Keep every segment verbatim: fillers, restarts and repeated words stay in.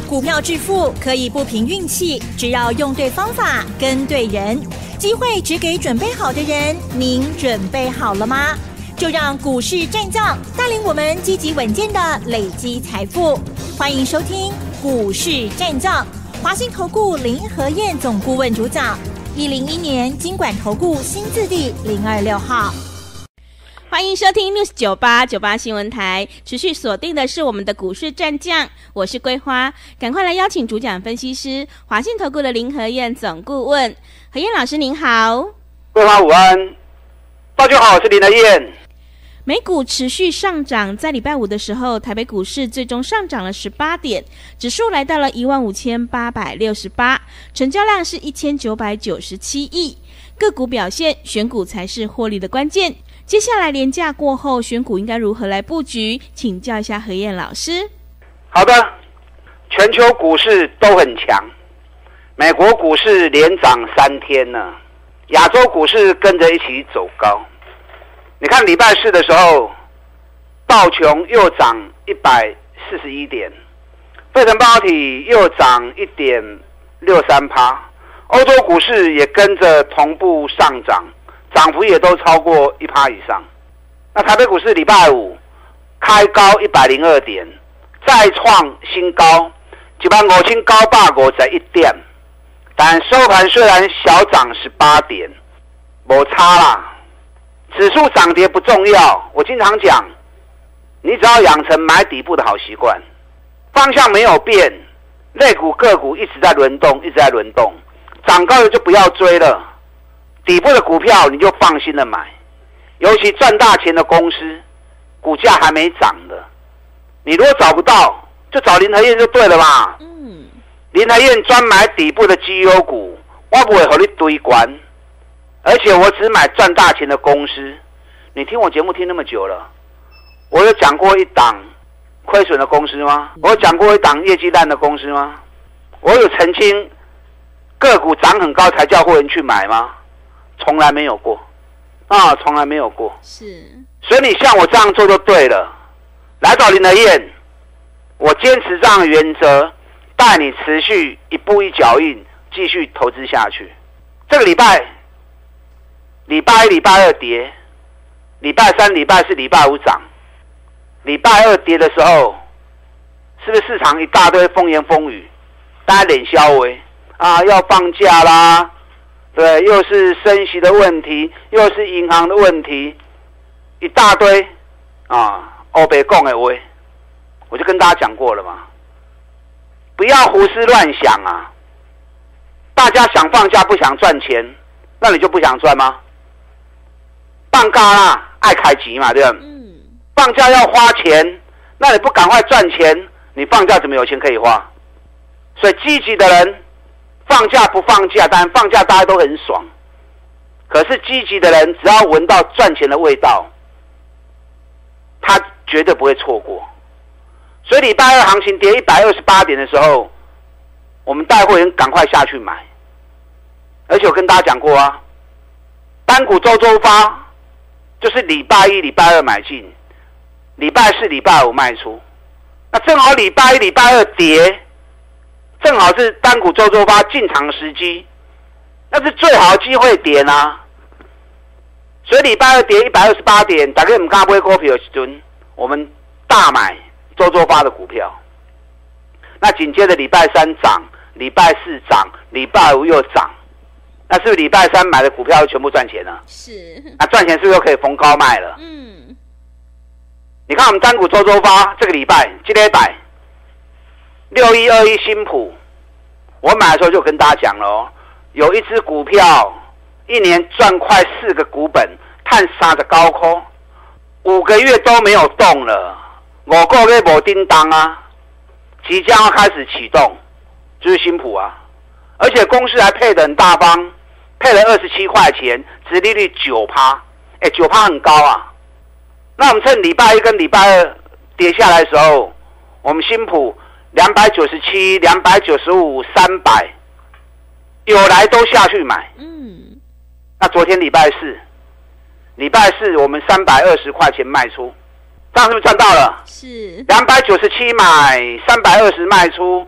股票致富可以不凭运气，只要用对方法跟对人。机会只给准备好的人，您准备好了吗？就让股市战将带领我们积极稳健的累积财富。欢迎收听股市战将，华信投顾林和彥总顾问主讲，一零一年金管投顾新字第零二六号。 欢迎收听 News 九八九八新闻台，持续锁定的是我们的股市战将，我是桂花，赶快来邀请主讲分析师华信投顾的林和彥总顾问。和彥老师您好。 桂花午安，大家好，我是林和彥。 美股持续上涨，在礼拜五的时候，台北股市最终上涨了十八点，指数来到了一万五千八百六十八，成交量是一千九百九十七亿。个股表现，选股才是获利的关键。接下来连假过后，选股应该如何来布局？请教一下和彥老师。 好的，全球股市都很强，美国股市连涨三天呢，亚洲股市跟着一起走高。你看礼拜四的时候，道琼又涨一百四十一点，费城半导体又涨 一点六三趴，欧洲股市也跟着同步上涨，涨幅也都超过 百分之一以上。那台北股市礼拜五开高一百零二点，再创新高一万五千九百五十一点，但收盘虽然小涨十八点，没差啦。指数涨跌不重要，我经常讲，你只要养成买底部的好习惯，方向没有变，类股个股一直在轮动，一直在轮动，涨高了就不要追了，底部的股票你就放心的买，尤其赚大钱的公司，股价还没涨的，你如果找不到，就找林和彥就对了嘛。嗯，林和彥专买底部的绩优股，我不会和你堆关。而且我只买赚大钱的公司，你听我节目听那么久了，我有讲过一档亏损的公司吗？我有讲过一档业绩烂的公司吗？我有澄清个股涨很高才叫会员去买吗？从来没有过啊，从来没有过。 是， 所以你像我这样做就对了。来找林和彥，我坚持这样的原则，带你持续一步一脚印，继续投资下去。这个礼拜。礼拜一、礼拜二跌，礼拜三、礼拜四、礼拜五涨。礼拜二跌的时候，是不是市场一大堆风言风语，大家脸消微啊？要放假啦，对，又是升息的问题，又是银行的问题，一大堆啊，欧北讲的话，我就跟大家讲过了嘛，不要胡思乱想啊！大家想放假不想赚钱，那你就不想赚吗？放假啦，爱开钱嘛，对吧？嗯。放假要花钱，那你不赶快赚钱，你放假怎么有钱可以花？所以积极的人，放假不放假，当然放假大家都很爽。可是积极的人，只要闻到赚钱的味道，他绝对不会错过。所以礼拜二行情跌一百二十八点的时候，我们带会员赶快下去买。而且我跟大家讲过啊，单股周周发。就是礼拜一、礼拜二买进，礼拜四、礼拜五卖出，那正好礼拜一、礼拜二跌，正好是单股周周发进场时机，那是最好的机会点啊。所以礼拜二跌一百二十八点，大家唔敢买股票的时阵，我们大买周周发的股票。那紧接着礼拜三涨，礼拜四涨，礼拜五又涨。那是不是礼拜三买的股票全部赚钱了？ 是。 那赚钱是不是又可以逢高卖了？嗯。你看我们单股周周发这个礼拜，这个礼拜六一二一新普，我买的时候就跟大家讲了哦，有一只股票一年赚快四个股本，探三的高空，五个月都没有动了，五个月没叮当啊，即将要开始启动，就是新普啊，而且公司还配得很大方。配了二十七块钱，殖利率 百分之九， 哎 百分之九 很高啊。那我们趁礼拜一跟礼拜二跌下来的时候，我们新普两百九十七、两百九十五、三百，有来都下去买。嗯。那昨天礼拜四，礼拜四我们三百二十块钱卖出，这样是不是赚到了？ 是。 两百九十七买，三百二十卖出，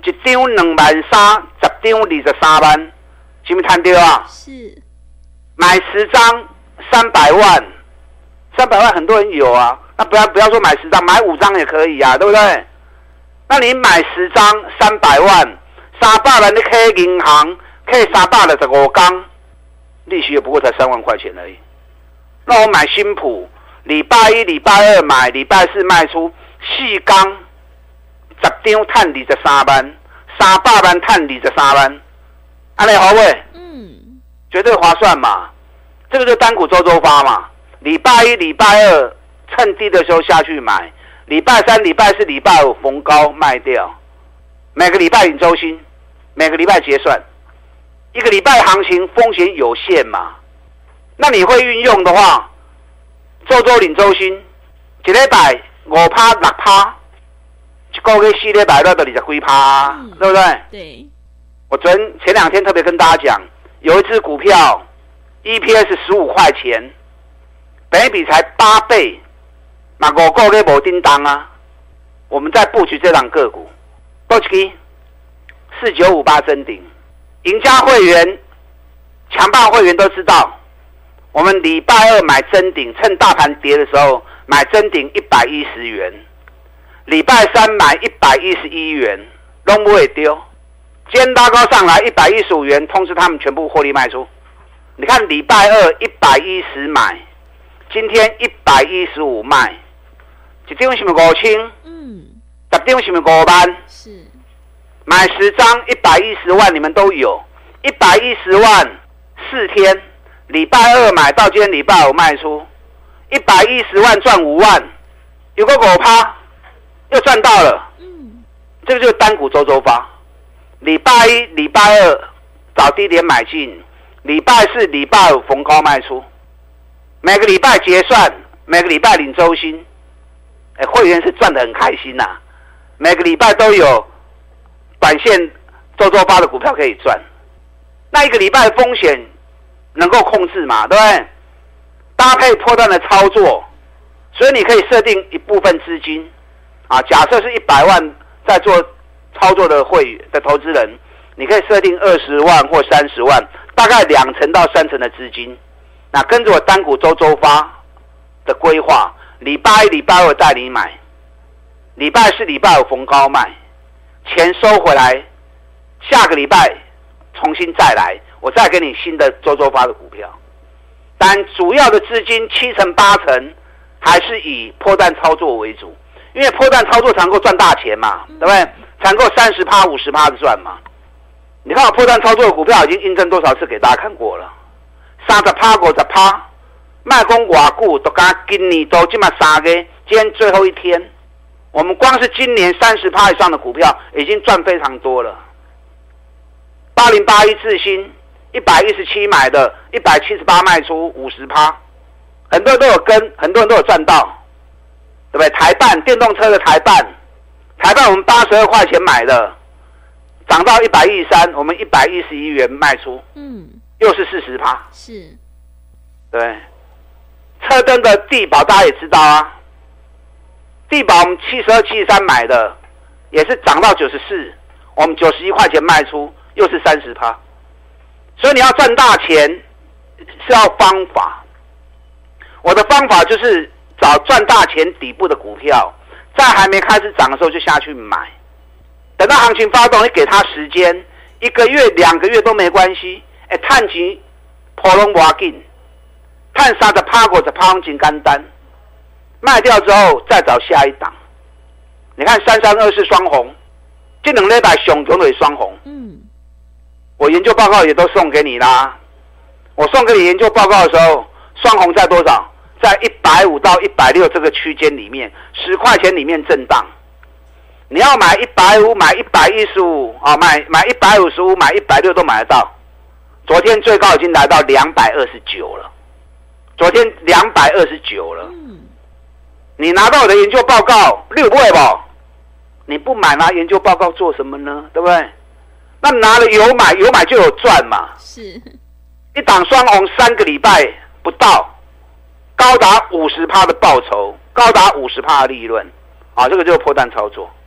一张两万三，十张二十三万，是不是赚到啊？ 是。 买十张三百万，三百万很多人有啊。那不要不要说买十张，买五张也可以啊，对不对？那你买十张三百万，三百万你开银行，开三百六十五天，利息也不过才三万块钱而已。那我买新埔，礼拜一、礼拜二买，礼拜四卖出，四天十张赚二十三万，三百万赚二十三万，安尼好未？ 嗯， 绝对划算嘛。这个就单股周周发嘛。礼拜一、礼拜二趁低的时候下去买，礼拜三、礼拜四、礼拜五逢高卖掉，每个礼拜领周薪，每个礼拜结算，一个礼拜行情风险有限嘛。那你会运用的话，周周领周薪，一礼拜五趴六趴，一个月四礼拜都得二十几趴，嗯，对不对？ 对。 我昨天前两天特别跟大家讲，有一只股票 E P S 十五块钱，本益比才八倍，那五个月没叮当啊。我们在布局这档个股，多少支？四九五八臻鼎，赢家会员、强棒会员都知道。我们礼拜二买臻鼎，趁大盘跌的时候买臻鼎一百一十元，礼拜三买一百一十一元，都不会丢。今天拉高上来一百一十五元，通知他们全部获利卖出。你看礼拜二一百一十买，今天一百一十五卖，一张是不是五千？嗯，十张是不是五万？ 是。 买十张一百一十万，你们都有，一百一十万四天。礼拜二买到今天礼拜五卖出，一百一十万赚五万，有个五趴，又赚到了。嗯，这个就是单股周周发。礼拜一、礼拜二找低点买进，礼拜四、礼拜五逢高卖出，每个礼拜结算，每个礼拜领周薪。哎，会员是赚得很开心呐，啊，每个礼拜都有短线周周发的股票可以赚。那一个礼拜的风险能够控制嘛，对不对？搭配波段的操作，所以你可以设定一部分资金啊，假设是一百万在做操作的会员的投资人，你可以设定二十万或三十万，大概两成到三成的资金。那跟着我单股周周发的规划，礼拜一、礼拜二带你买，礼拜四、礼拜五逢高卖，钱收回来，下个礼拜重新再来。我再给你新的周周发的股票，但主要的资金七成八成还是以波段操作为主，因为波段操作才能够赚大钱嘛，对不对？才能够三十趴、五十趴的赚嘛。你看我波段操作的股票已经印证多少次给大家看过了，三十趴、五十趴，卖讲外股都刚今年都这么三个，今天最后一天，我们光是今年三十趴以上的股票已经赚非常多了。八零八一智新。一百一十七买的，一百七十八卖出，五十趴，很多人都有跟，很多人都有赚到，对不对？台半电动车的台半，台半我们八十二块钱买的，涨到一百一十三，我们一百一十一元卖出，嗯，又是四十趴， 是， 对。车灯的地保大家也知道啊，地保我们七十二、七十三买的，也是涨到九十四，我们九十一块钱卖出，又是三十趴。所以你要赚大钱是要方法，我的方法就是找赚大钱底部的股票，在还没开始涨的时候就下去买，等到行情发动，你给它时间，一个月、两个月都没关系。哎，赚钱普通不要紧，赚三十趴、五十趴很简单，卖掉之后再找下一档。你看三三二四双红，这两礼拜上强的双红。嗯。我研究报告也都送给你啦。我送给你研究报告的时候，双红在多少？在一百五到一百六这个区间里面，十块钱里面震荡。你要买一百五，买一百一十五啊，买买一百五十五，买一百六都买得到。昨天最高已经来到两百二十九了，昨天两百二十九了。嗯。你拿到我的研究报告，六不会不？你不买拿研究报告做什么呢？对不对？那拿了有买有买就有赚嘛， 是一档双红三个礼拜不到，高达五十趴的报酬，高达五十趴的利润，啊，这个就是波段操作。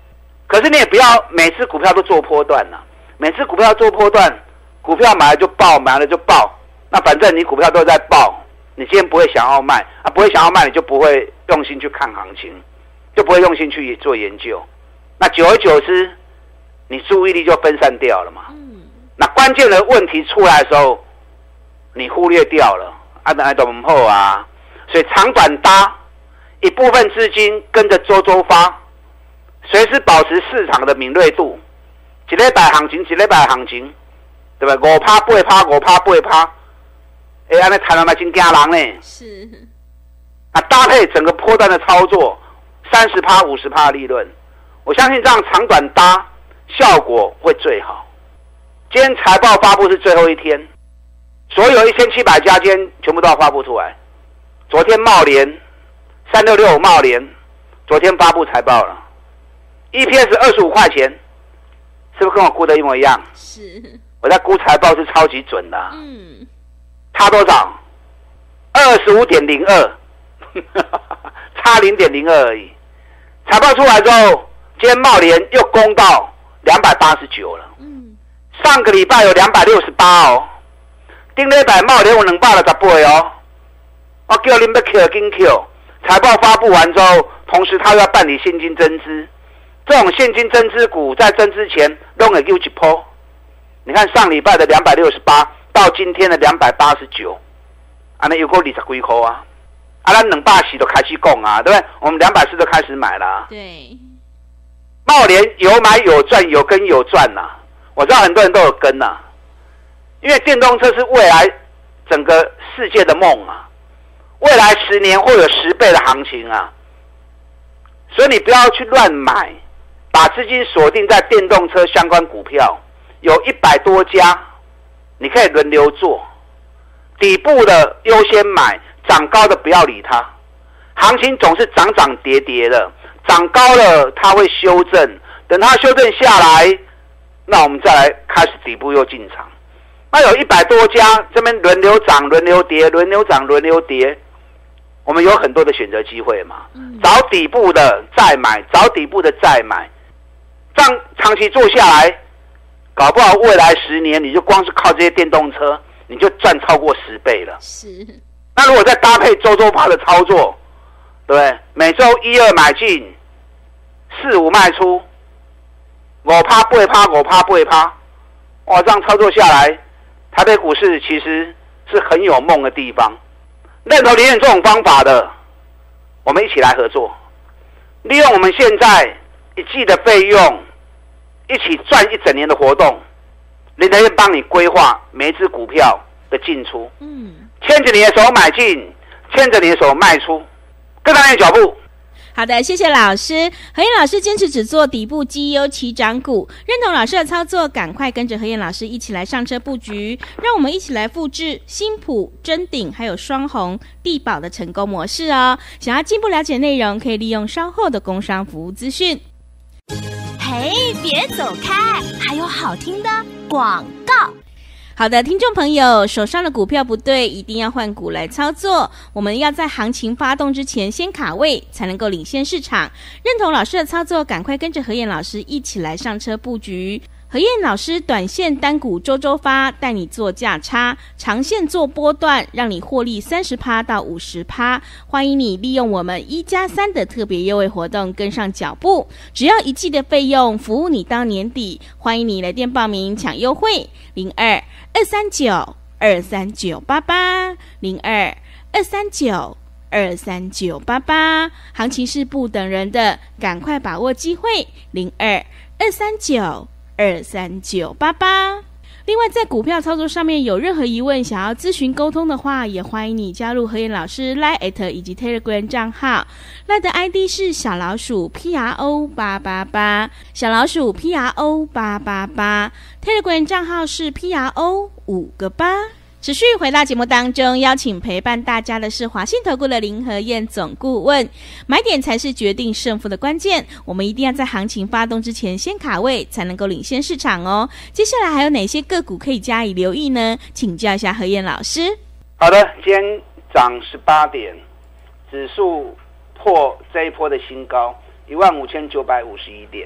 可是你也不要每次股票都做波段了，每次股票做波段，股票买了就爆，买了就爆，那反正你股票都在爆，你今天不会想要卖啊，不会想要卖，你就不会用心去看行情，就不会用心去做研究，那久而久之，你注意力就分散掉了嘛。嗯，那关键的问题出来的时候，你忽略掉了，啊，那都不好啊。所以长短搭，一部分资金跟着周周发，随时保持市场的敏锐度。一礼拜行情，一礼拜行情，对吧？五趴八趴，五趴八趴，哎，安尼谈了嘛，真惊人呢。 是。 啊，搭配整个波段的操作，三十趴、五十趴的利润，我相信这样长短搭效果会最好。今天财报发布是最后一天，所有一千七百家今天全部都要发布出来。昨天茂联三六六五茂联，昨天发布财报了 ，E P S 二十五块钱，是不是跟我估的一模一样？ 是。 我在估财报是超级准的、啊。 嗯。 差多少？二十五点零二，差零点零二而已。财报出来之后，今天茂联又攻到两百八十九了。嗯。上个礼拜有两百六十八哦，顶礼拜茂联有两百六十八哦。我叫你们要 Q 跟 Q， 财报发布完之后，同时他又要办理现金增资，这种现金增资股在增资前都会有一波。你看上礼拜的两百六十八到今天的两百八十九，啊，那有够二十几块啊！啊，咱两百四都开始讲啊，对不对？我们两百四都开始买了、啊。 对。 茂联有买有赚，有跟有赚呐、啊。我知道很多人都有跟呐、啊，因为电动车是未来整个世界的梦啊。未来十年会有十倍的行情啊，所以你不要去乱买，把资金锁定在电动车相关股票，有一百多家，你可以轮流做，底部的优先买，涨高的不要理它。行情总是涨涨跌跌的，涨高了它会修正，等它修正下来，那我们再来开始底部又进场。那有一百多家这边轮流涨、轮流跌、轮流涨、轮流跌。我们有很多的选择机会嘛，找底部的再买，找底部的再买，这样长期做下来，搞不好未来十年你就光是靠这些电动车，你就赚超过十倍了。 是。 那如果再搭配周周趴的操作，对不对？每周一二买进，四五卖出，五趴八趴，五趴八趴，哇，这样操作下来，台北股市其实是很有梦的地方。认同林燕这种方法的，我们一起来合作，利用我们现在一季的费用，一起赚一整年的活动，林燕帮你规划每一只股票的进出，嗯，牵着你的手买进，牵着你的手卖出，跟上你的脚步。 好的，谢谢老师。何燕老师坚持只做底部绩优起涨股，认同老师的操作，赶快跟着何燕老师一起来上车布局，让我们一起来复制新普、臻鼎还有双红、地宝的成功模式哦。想要进一步了解内容，可以利用稍后的工商服务资讯。 嘿，别走开，还有好听的广告。 好的，听众朋友，手上的股票不对，一定要换股来操作。我们要在行情发动之前先卡位，才能够领先市场。认同老师的操作，赶快跟着何燕老师一起来上车布局。何燕老师短线单股周周发，带你做价差，长线做波段，让你获利 百分之三十 到 百分之五十。欢迎你利用我们一加三的特别优惠活动跟上脚步，只要一季的费用，服务你到年底。欢迎你来电报名抢优惠，零二二三九二三九八八零二二三九二三九八八，行情是不等人的，赶快把握机会，零二二三九二三九八八。另外，在股票操作上面有任何疑问，想要咨询沟通的话，也欢迎你加入何燕老师 Line 以及 Telegram 账号。Line 的 I D 是小老鼠 P R O 八八八，小老鼠 P R O 八八八。Telegram 账号是 P R O 五个八。持续回到节目当中，邀请陪伴大家的是华信投顾的林和燕总顾问。买点才是决定胜负的关键，我们一定要在行情发动之前先卡位，才能够领先市场哦。接下来还有哪些个股可以加以留意呢？请教一下和燕老师。 好的，今天涨十八点，指数破这一波的新高一万五千九百五十一点。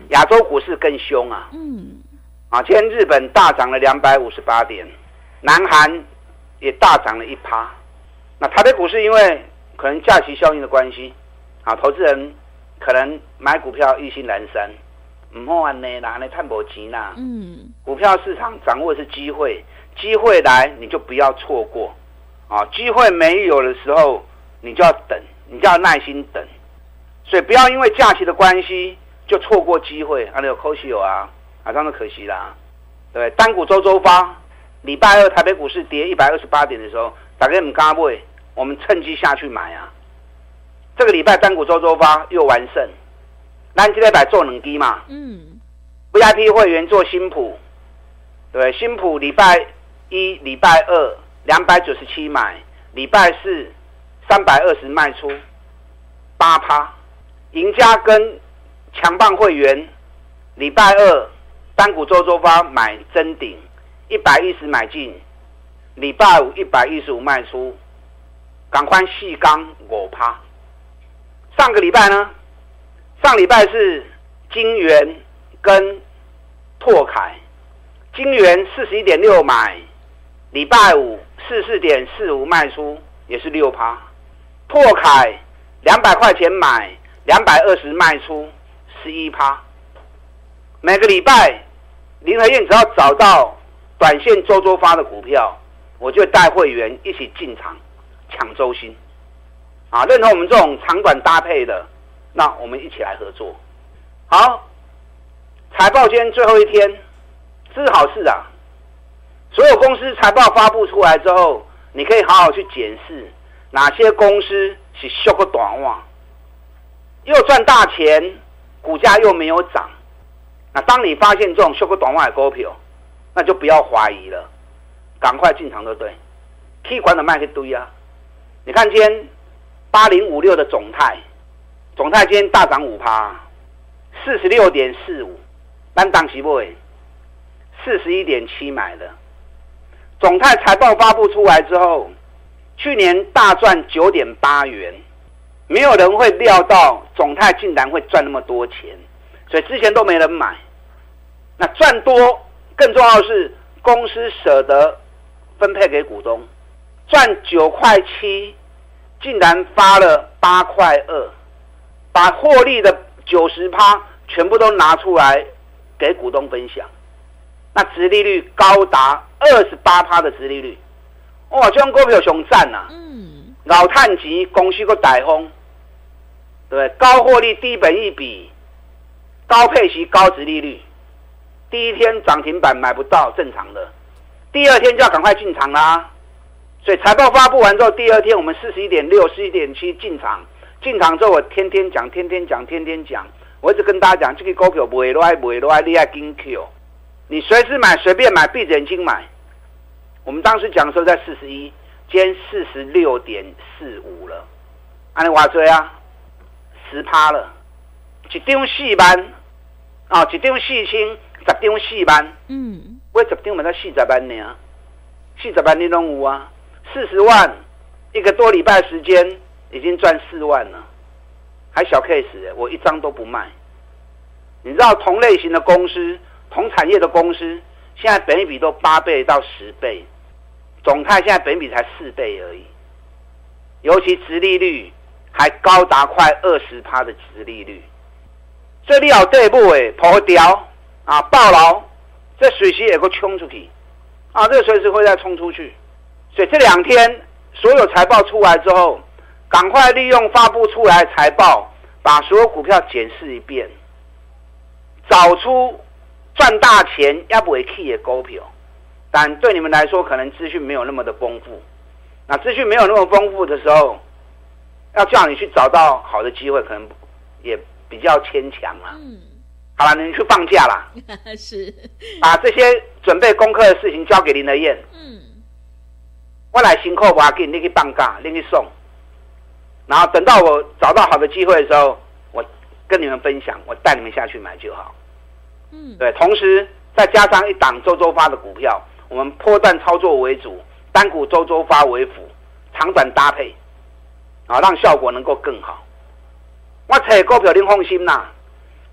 亚洲股市更凶啊。 嗯， 啊，今天日本大涨了两百五十八点，南韩也大涨了一趴。那台北股市因为可能假期效应的关系，啊，投资人可能买股票意兴阑珊，唔好安尼啦，安尼赚无钱啦。 嗯， 股票市场掌握的是机会，机会来你就不要错过，啊，机会没有的时候你就要等，你就要耐心等，所以不要因为假期的关系就错过机会，啊，有可惜有啊，啊，这样可惜啦，对，单股周周发，礼拜二台北股市跌一百二十八点的时候，大家唔敢买，我们趁机下去买啊。这个礼拜单股周周发又完胜，咱这礼拜做两支嘛，嗯 ，V I P 会员做新普，对，新普礼拜一、礼拜二两百九十七买，礼拜四三百二十卖出，八趴，赢家跟强棒会员，礼拜二单股周周发买真顶，一百一十买进，礼拜五一百一十五卖出，赶快细钢五趴。上个礼拜呢，上礼拜是金元跟拓凯，金元四十一点六买，礼拜五四十四点四五卖出，也是六趴。拓凯两百块钱买，两百二十卖出，十一趴。每个礼拜林和燕只要找到短线周周发的股票，我就带会员一起进场抢周薪。啊，认同我们这种长短搭配的，那我们一起来合作。好，财报今天最后一天，这是好事啊！所有公司财报发布出来之后，你可以好好去检视哪些公司是修个短袜，又赚大钱，股价又没有涨。那当你发现这种修个短袜的股票，那就不要怀疑了，赶快进场，对不对？可以管的卖一堆啊！你看今天八零五六的总泰，总泰今天大涨五趴，四十六点四五，咱当时买四十一点七买的。总泰财报发布出来之后，去年大赚九点八元，没有人会料到总泰竟然会赚那么多钱，所以之前都没人买。那赚多，更重要的是公司舍得分配给股东，赚九块七。竟然发了八块二，把获利的九十趴全部都拿出来给股东分享，那殖利率高达二十八趴的殖利率，哇，这种股票上赞呐！嗯，老探钱公司个大风，对不对？高获利、低本益比、高配息、高殖利率，第一天涨停板买不到正常的，第二天就要赶快进场啦。所以财报发布完之后，第二天我们四十一点六、四十一点七进场，进场之后我天天讲、天天讲、天天讲，我一直跟大家讲，这个股票买落来、买落来，你要紧 Q， 你随时买、随便买、闭着眼睛买。我们当时讲的时候在四十一，今天四十六点四五了，按你话多啊，十趴了，一张四万，啊，一张四千，十张四万，嗯，我十张嘛才四十万呢，四十万你拢有啊。四十万，一个多礼拜时间已经赚四万了，还小 case， 我一张都不卖。你知道同类型的公司、同产业的公司，现在本益比都八倍到十倍，总泰现在本益比才四倍而已，尤其殖利率还高达快二十趴的殖利率，这里有底部诶破掉啊爆牢，这随时也会冲出去啊，这随时会再冲出去。所以这两天所有财报出来之后，赶快利用发布出来的财报，把所有股票检视一遍，找出赚大钱要不会去的股票。但对你们来说，可能资讯没有那么的丰富。那资讯没有那么丰富的时候，要叫你去找到好的机会，可能也比较牵强啦。嗯，好了，你去放假啦。 是， 把这些准备功课的事情交给林德燕。嗯。我来辛苦不要紧，你去放假，你去送，然后等到我找到好的机会的时候，我跟你们分享，我带你们下去买就好。嗯，对，同时再加上一档周周发的股票，我们波段操作为主，单股周周发为辅，长短搭配，啊，让效果能够更好。我找股票您放心啦，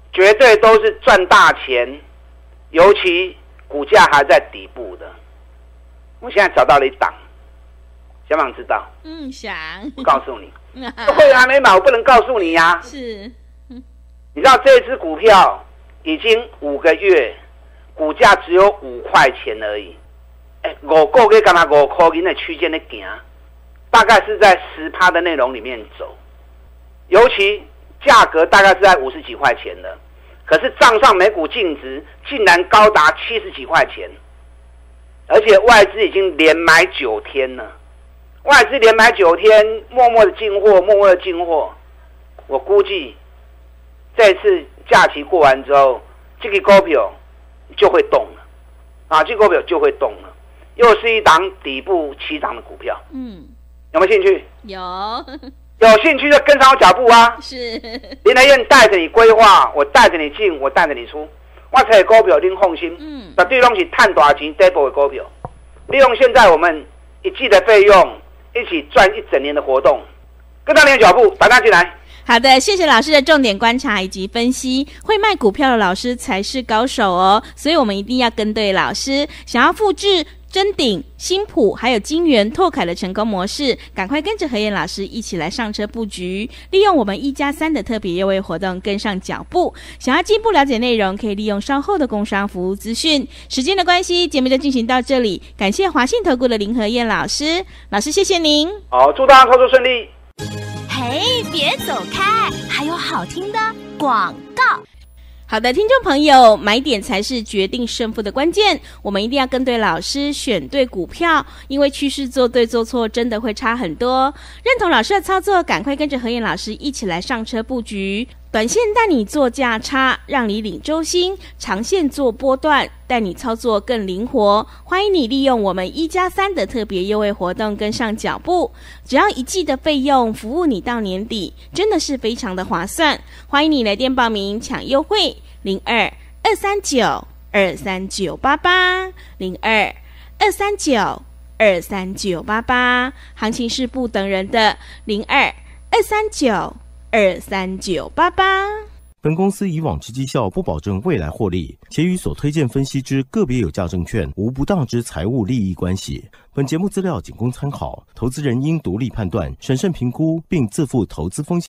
绝对都是赚大钱，尤其股价还在底部的。我现在找到了一档，想不想知道？ 嗯，想。 我告诉你，会员还没买，我不能告诉你呀、啊。 是。 你知道这支股票已经五个月，股价只有五块钱而已。哎，五个月干嘛五块钱的区间的行，大概是在十趴的内容里面走，尤其价格大概是在五十几块钱的，可是账上每股净值竟然高达七十几块钱，而且外资已经连买九天了，外资连买九天，默默的进货，默默的进货，我估计这次假期过完之后，这个股票就会动了，啊，这个股票就会动了。又是一档底部起涨的股票，嗯，有没有兴趣？ 有， 有兴趣就跟上我脚步啊！ 是， 林台燕带着你规划，我带着你进，我带着你出，我才股票您放心，嗯，绝对拢是赚大钱底部的股票，利用现在我们一季的费用，一起赚一整年的活动，跟上您的脚步，打单进来。 好的，谢谢老师的重点观察以及分析。会卖股票的老师才是高手哦，所以我们一定要跟对老师。想要复制臻鼎、新普还有金源、拓凯的成功模式，赶快跟着何燕老师一起来上车布局，利用我们一加三的特别优惠活动跟上脚步。想要进一步了解内容，可以利用稍后的工商服务资讯。时间的关系，节目就进行到这里，感谢华信投顾的林何燕老师，老师谢谢您。 好，祝大家操作顺利。 嘿，别走开，还有好听的广告。 好的，听众朋友，买点才是决定胜负的关键，我们一定要跟对老师，选对股票，因为趋势做对做错真的会差很多。认同老师的操作，赶快跟着何燕老师一起来上车布局，短线带你做价差，让你领周薪；长线做波段，带你操作更灵活。欢迎你利用我们一加三的特别优惠活动跟上脚步，只要一季的费用，服务你到年底，真的是非常的划算。欢迎你来电报名抢优惠，零二二三九二三九八八零二二三九二三九八八，行情是不等人的，零二二三九二三九八八。 本公司以往之绩效不保证未来获利，且与所推荐分析之个别有价证券无不当之财务利益关系。本节目资料仅供参考，投资人应独立判断、审慎评估，并自负投资风险。